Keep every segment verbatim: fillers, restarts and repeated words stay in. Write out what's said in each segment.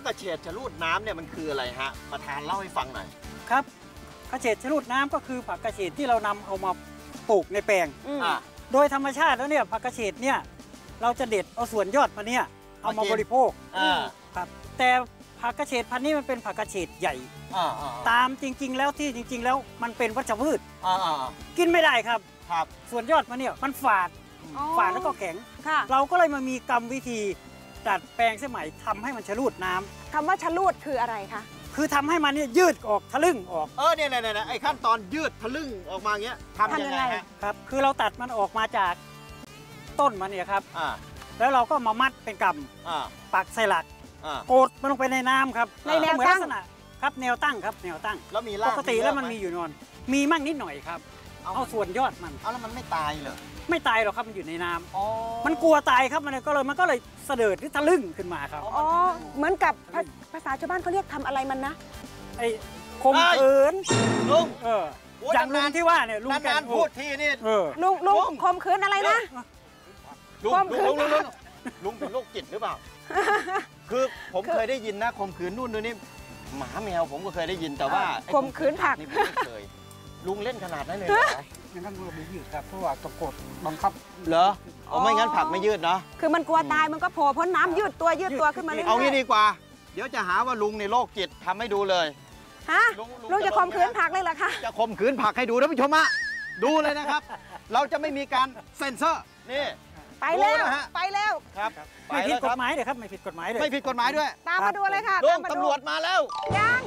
กระเฉดชะลูดน้ำเนี่ยมันคืออะไรฮะประธานเล่าให้ฟังหน่อยครับกระเฉดชะลูดน้ำก็คือผักกระเฉดที่เรานำเอามาปลูกในแปลงโดยธรรมชาติแล้วเนี่ยผักกระเฉดเนี่ยเราจะเด็ดเอาส่วนยอดมันเนี่ยเอามาบริโภคครับแต่ผักกระเฉดพันธุ์นี้มันเป็นผักกระเฉดใหญ่ตามจริงๆแล้วที่จริงๆแล้วมันเป็นวัชพืชกินไม่ได้ครับส่วนยอดมันเนี่ยมันฝาดฝาดแล้วก็แข็งเราก็เลยมามีกรรมวิธีดัดแปลงสมัยทำให้มันชะลูดน้ำคำว่าชะลูดคืออะไรคะคือทำให้มันเนี่ยยืดออกทะลึ่งออกเออเนี่ยเนี่ยไอ้ขั้นตอนยืดทะลึ่งออกมาเงี้ยทำยังไงครับคือเราตัดมันออกมาจากต้นมันเนี่ยครับแล้วเราก็มามัดเป็นกำปักใส่หลักโกดมันลงไปในน้ำครับในแนวตั้งครับแนวตั้งครับแนวตั้งแล้วมีปกติแล้วมันมีอยู่นอนมีมั่งนิดหน่อยครับเอาส่วนยอดมันเอาแล้วมันไม่ตายเหรอไม่ตายหรอกครับมันอยู่ในน้ำมันกลัวตายครับมันก็เลยมันก็เลยเสด็จหรือทะลึ่งขึ้นมาครับอ๋อเหมือนกับภาษาชาวบ้านเขาเรียกทำอะไรมันนะไอ้คมขืนลุงเอออย่างลุงที่ว่าเนี่ยลุงนานพูดทีนี่ลุงลุงคมขืนอะไรนะลุงลุงลุงลุงลุงเป็นโรคจิตหรือเปล่าคือผมเคยได้ยินนะข่มขืนนู่นนี่หมาแมวผมก็เคยได้ยินแต่ว่าข่มขืนผักนี่ผมไม่เคยลุงเล่นขนาดนั้นเลยเหรองั้นเราไม่ยืดครับเพราะว่าตะกดบังคับเหรอเอาไม่งั้นผักไม่ยืดเนาะคือมันกลัวตายมันก็โผล่พ้นน้ำยืดตัวยืดตัวขึ้นมาเรื่อยๆเอางี้ดีกว่าเดี๋ยวจะหาว่าลุงในโรคจิตทำให้ดูเลยฮะลุงจะข่มขืนผักเลยเหรอคะจะข่มขืนผักให้ดูท่านผู้ชมอะดูเลยนะครับเราจะไม่มีการเซ็นเซอร์นี่ไปแล้วไปแล้วครับไม่ผิดกฎหมายเลยครับไม่ผิดกฎหมายเลยไม่ผิดกฎหมายด้วยตามมาดูเลยค่ะลุงตำรวจมาแล้วยัง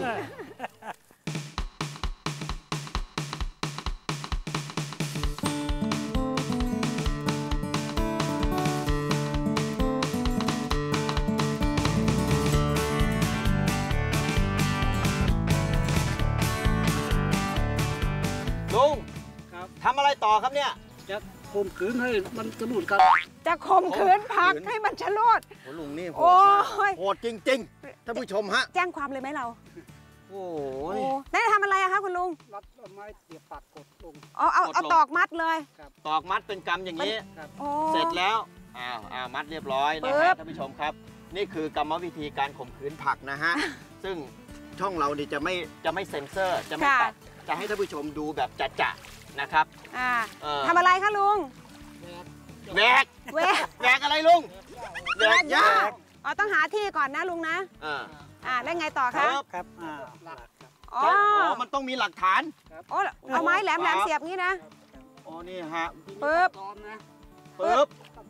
ลุงทำอะไรต่อครับเนี่ยจะข่มขืนให้มันชะลูดกันจะข่มขืนผักให้มันชะลูดโอ้ลุงนี่โหดโหดจริงๆท่านผู้ชมฮะแจ้งความเลยไหมเราโอ้ยได้ทำอะไรอะคะคุณลุงรัดไม้เสียบปากกดลงเอาเอาเอาตอกมัดเลยตอกมัดเป็นกำอย่างนี้เสร็จแล้วอ้าวอ้าวมัดเรียบร้อยนะครับท่านผู้ชมครับนี่คือกรรมวิธีการข่มขืนผักนะฮะซึ่งช่องเรานี่จะไม่จะไม่เซ็นเซอร์จะไม่ตัดจะให้ท่านผู้ชมดูแบบจะๆนะครับทำอะไรคะลุงแหวกแหวกแหวกอะไรลุงแหวกหญ้าอ๋อต้องหาที่ก่อนนะลุงนะอ่าแล้วไงต่อคะครับอ๋อมันต้องมีหลักฐานอ๋อเอาไม้แหลมแหลมเสียบงี้นะอ๋อนี่ฮะปึ๊บปึ๊บ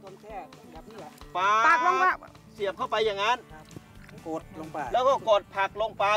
ปากลงมาเสียบเข้าไปอย่างนั้นกดลงไปแล้วก็กดผักลงไป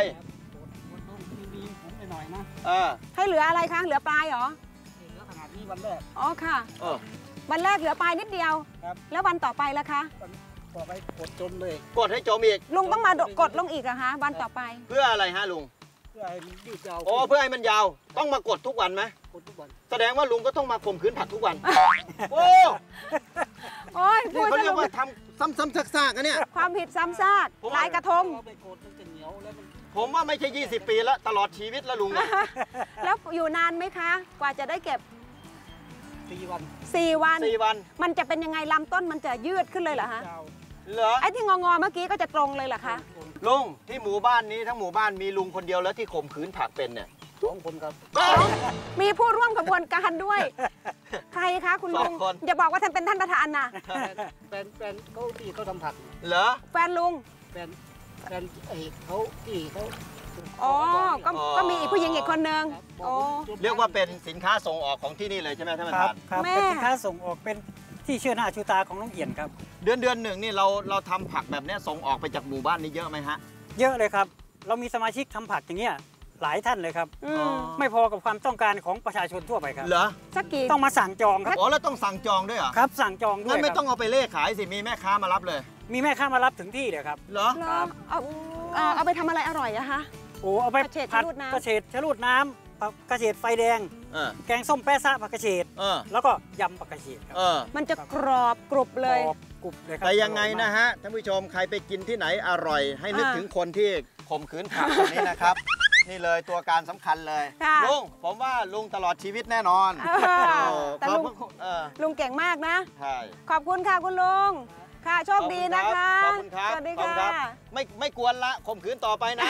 หน่อยนะให้เหลืออะไรคะเหลือปลายเหรอเหลือขนาดนี้วันแรกอ๋อค่ะวันแรกเหลือปลายนิดเดียวแล้ววันต่อไปล่ะคะต่อไปกดจมเลยกดให้จมอีกลุงต้องมากดลงอีกเหรอคะวันต่อไปเพื่ออะไรฮะลุงเพื่อให้มันยืดยาวโอ้เพื่อให้มันยาวต้องมากดทุกวันไหมกดทุกวันแสดงว่าลุงก็ต้องมาข่มขืนผักทุกวันโอ้โอ้ยนี่เขาเรียกว่าทำซ้ำๆซากๆกันเนี่ยความผิดซ้ำซากลายกระทงผมว่าไม่ใช่ยี่สิบปีแล้วตลอดชีวิตแล้วลุงแล้วอยู่นานไหมคะกว่าจะได้เก็บสี่วันสี่วันสี่วันมันจะเป็นยังไงลำต้นมันจะยืดขึ้นเลยเหรอฮะเหรอไอ้ที่งองอเมื่อกี้ก็จะตรงเลยเหรอคะลุงที่หมู่บ้านนี้ทั้งหมู่บ้านมีลุงคนเดียวแล้วที่ข่มขืนผักเป็นเนี่ยสองคนครับมีผู้ร่วมขบวนการด้วยใครคะคุณลุงอย่าบอกว่าท่านเป็นท่านประธานนะแฟนแฟนเขาที่เขาทำผักเหรอแฟนลุงแฟนแฟนไอ้เขาที่เขาอ๋อก็ก็มีผู้หญิงอีกคนนึงเรียกว่าเป็นสินค้าส่งออกของที่นี่เลยใช่ไหมท่านประธานครับเป็นสินค้าส่งออกเป็นที่เชื่อหน้าชูตาของน้องเอียนครับเดือนเดือนหนึ่งนี่เราเราทำผักแบบนี้ส่งออกไปจากหมู่บ้านนี้เยอะไหมฮะเยอะเลยครับเรามีสมาชิกทำผักอย่างเงี้ยหลายท่านเลยครับไม่พอกับความต้องการของประชาชนทั่วไปครับเหรอสักกี่ต้องมาสั่งจองครับอ๋อแล้วต้องสั่งจองด้วยเหรอครับสั่งจองด้วยงั้นไม่ต้องเอาไปเล่ขายสิมีแม่ค้ามารับเลยมีแม่ค้ามารับถึงที่เลยครับเหรอเอาเอาไปทำอะไรอร่อยอะคะโอ้เอาไปผัดกระเฉดชะลูดน้ำกระเฉดไฟแดงแกงส้มแป๊ะซะผักกระเฉดแล้วก็ยำผักกระเฉดครับมันจะกรอบกรุบเลยกรุบเลยครับแต่ยังไงนะฮะท่านผู้ชมใครไปกินที่ไหนอร่อยให้นึกถึงคนที่ข่มขืนผักคนนี้นะครับนี่เลยตัวการสำคัญเลยลุงผมว่าลุงตลอดชีวิตแน่นอนแต่ลุงลุงเก่งมากนะใช่ขอบคุณค่ะคุณลุงค่ะโชคดีนะคะขอบคุณครับสวัสดีขอบค่ะณรับไม่ไม่กวนละข่มขืนต่อไปนะ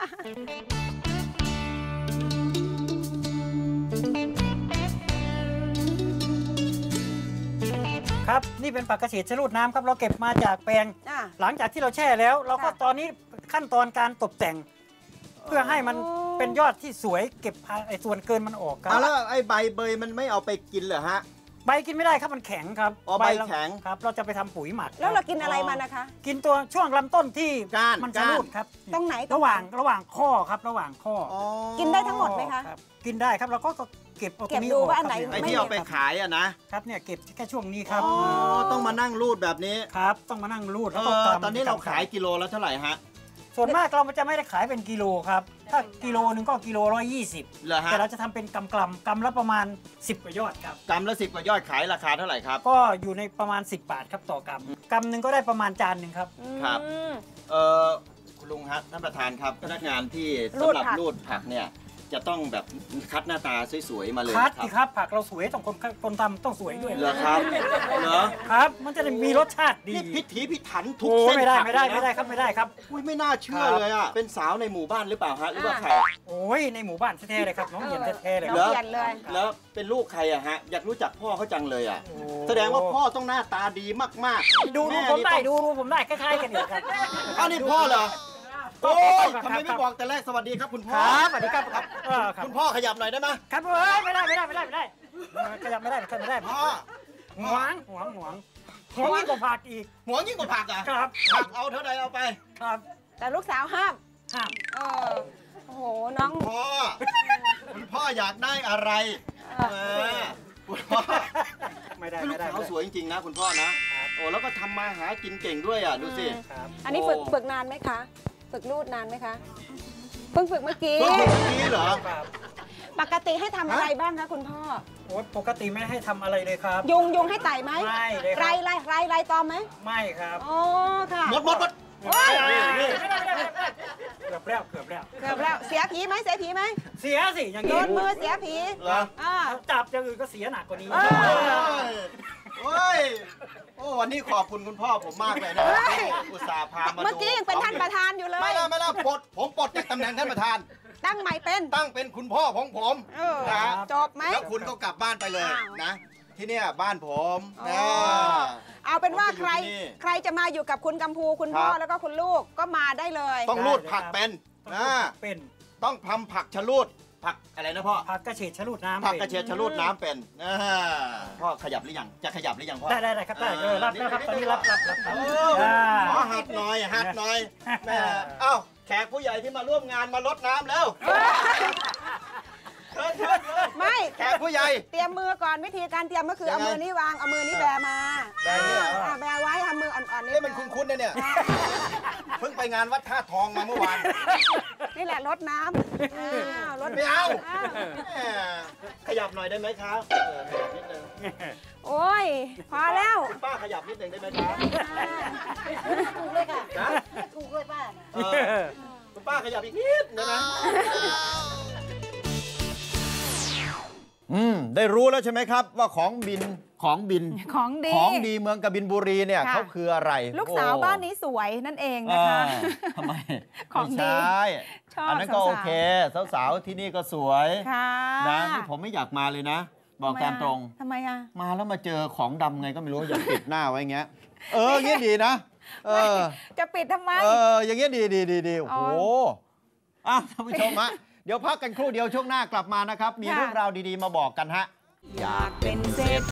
ครับนี่เป็นผักกระเฉดชะลูดน้ำครับเราเก็บมาจากแปลงอ่ะหลังจากที่เราแช่แล้ว เราก็ค่ะตอนนี้ขั้นตอนการตกแต่ง เพื่อให้มันอ๋อเป็นยอดที่สวยเก็บไอ้ส่วนเกินมันออกครัเอาบแล้วไอ้ใบเบยมันไม่เอาไปกินเหรอฮะใบกินไม่ได้ครับมันแข็งครับอ๋อใบเราแข็งครับ เราจะไปทำปุ๋ยหมักแล้วเราคบกินอะไรมันนะคะกินตัวช่วงลำต้นที่ก้านมันชะลูดครับตรงไหนระหว่างระหว่างข้อครับระหว่างข้ออ๋อกินได้ทั้งหมดไหมคะรับกินได้ครับเราก็เก็บเอาตรงนี้เก็บดูออกว่าอันไหนครับไอ้ที่เอาไปขายอะนะครับเนี่ยเก็บแค่ช่วงนี้ครับอ๋อต้องมานั่งรูดแบบนี้ครับ ต้องมานั่งรูดเอแล้วก็อตำตอนนี้เราขายตำกิโลแล้วเท่าไหร่ฮะส่วนมากเราจะไม่ได้ขายเป็นกิโลครับ ถ้ากิโลหนึงก็กิโลร้อยยี่สิบเหรอฮะแต่เราจะทำเป็นกำกลำกำละประมาณสิบกว่ายอดครับกำละสิบกว่ายอดขายราคาเท่าไหร่ครับก็อยู่ในประมาณสิบบาทครับต่อกำกำหนึ่งก็ได้ประมาณจานหนึ่งครับครับอืมเออคุณลุงครับท่านประธานครับพนักงานที่รูสำดหรับผักรูดผักเนี่ยจะต้องแบบคัดหน้าตาสวยๆมาเลยคัดนะสิครับผักเราสวยต้องคนคนทำต้องสวยด้วยเหรอครับเหรอครับ มันจะได้มีรสชาติดีนี่พิถีพิถันทุกโอ้เส้นไม่ได้ผักไม่ได้เลยนะไม่ได้ครับไม่ได้ครับอุ้ยไม่น่าเชื่อครับเลยอ่ะเป็นสาวในหมู่บ้านหรือเปล่าฮะหรือว่าใครโอ้ยในหมู่บ้านแท้ๆเลยครับน้องเย็นแท้ๆเลยน้คอรับงเย็นเลยแล้วเป็นลูกใครอะฮะอยากรู้จักพ่อเขาจังเลยอ่ะโอ้แสดงว่าพ่อต้องหน้าตาดีมากๆดูดูแผมได้นี่ต้องดูดูผมได้คล้ายๆกันอยู่ครับอ้าวนี่พ่อเหรอโอ้ยครับทำไมไม่บอกแต่แรกสวัสดีครับคุณคพ่อรับสวัสดีครับครับเออครับคุณพ่อขยับหน่อยได้ไหมครับเอ้ยไม่ได้ไม่ได้ไม่ได้ไม่ได้เออขยับไม่ได้ขยับไม่ได้พ่อหวงหวงหวงหวงยิ่งกว่าผักอีกหัวยิ่งกว่าผักอ่ะครับผักเอาเท่าใดเอาไปครับแต่ลูกสาวห้ามห้ามเออโอ้โห น้องพ่อคุณพ่ออยากได้อะไรเออเออคุณพ่อไม่ได้ลูไม่กได้สาวสวยจริงๆนะคุณพ่อนะครับ โอ้แล้วก็ทำมาหากินเก่งด้วยอ่ะดูสิครับอันนี้ฝึกฝึกนานไหมคะ ฝึกรูดนานไหมคะ เพิ่งฝึกเมื่อกี้เพิ่งเมื่อกี้เหรอครับปกติให้ทำอะไรบ้างคะคุณพ่อโอ้ยปกติไม่ให้ทำอะไรเลยครับยุงยุงให้ไต่ไหมไม่เลยครับไรไรไรไรตอมไหมไม่ครับอ๋อค่ะหมดหมดหมดโอ้ยนี่นี่ไม่ได้ไม่ได้ไม่ได้เกือบแล้วเกือบแล้วเกือบแล้ว เสียผีไหมเสียผีไหมเสียสิอย่างโดนี้นมือเสียผีเหรออ่าจับอย่างอื่นก็เสียหนักกว่านี้เอโอ้ยโอ้ยโอ้วันนี้ขอบคุณคุณพ่อผมมากเลยนะเฮ้ยอุตส่าห์พามาดูเมื่อกี้ยังเป็นท่านประธานอยู่เลไม่ยแล้วไม่แล้วปลดผมปลดจากตำแหน่งท่านประธานตั้งใหม่เป็นตั้งเป็นคุณพ่อของผมเออนะจบไหมแล้วคุณก็กลับบ้านไปเลยอ้าวนะ ที่เนี่ยบ้านผมอ๋นะอ เอาเป็นว่าใครผมจะอยู่ที่นี่ใครจะมาอยู่กับคุณกัมพูคุณพ่อครับแล้วก็คุณลูกก็มาได้เลยต้องรูดผักเป็นต้องนะเป็นต้องทำผักชะลูดผักอะไรนะพ่อผักกระเฉดชะลูดน้ำผักป็นกระเทียมชะลูดน้ำเป็นนะพ่อขยับหรือยังจะขยับหรือยังพ่อได้ได้ได้ครับได้เออรับแล้วครับตอนนี้รับรับรับรับโอ้อ่าขอหัดหน่อยหัดหน่อยแม่เอ้าแขกผู้ใหญ่ที่มาร่วมงานมาลดน้ำแล้วเชิญเชิญเลยไม่แขกผู้ใหญ่เตรียมมือก่อนวิธีการเตรียมก็คือยัเอางไงมือนี้วางเอามือนี้แบมาแบเนี่ยเหรออ่าแบไว้ทำมืออ่อนๆนี่เอ๊ะมันคุ้นๆนะเนี่ยเพิ่งไปงานวัดท่าทองมาเมื่อวานนี่แหละรดน้ำอ้าวรดไม่เอาอ้าวแหมขยับหน่อยได้ไหมครับเออขยับนิดนึงโอ้ย พอแล้วคุณป้าขยับนิดนึงได้ไหมครับถูกเลยค่ะนะถูกเลยป้าเออคุณป้าขยับอีกนิดนะนะอืมได้รู้แล้วใช่ไหมครับว่าของบินของบินของดีของดีเมืองกบินบุรีเนี่ยค่ะเขาคืออะไรลูกสาวโอ้บ้านนี้สวยนั่นเองนะคะอ่าทำไมของดีไม่ใช่ชอบอันนั้นก็สาวๆโอเค สาวๆที่นี่ก็สวยค่ะนะนี่ผมไม่อยากมาเลยนะ บอกตามตรงทำไมอ่ะมาแล้วมาเจอของดำไงก็ไม่รู้ อยากปิดหน้าไว้อย่างเงี้ย เอออย่างเงี้ยดีนะ เออจะปิดทำไมเอออย่างเงี้ยดีดีดีดีโอ้โหอ๋ออ่ะท่านผู้ชมฮะเดี๋ยวพักกันครู่เดียวช่วงหน้ากลับมานะครับ มีค่ะเรื่องราวดีๆมาบอกกันฮะอยากเป็นเศรษ